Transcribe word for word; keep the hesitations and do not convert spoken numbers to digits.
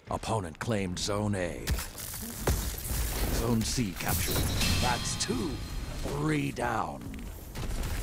Opponent claimed Zone A. Zone C captured. That's two. Three down.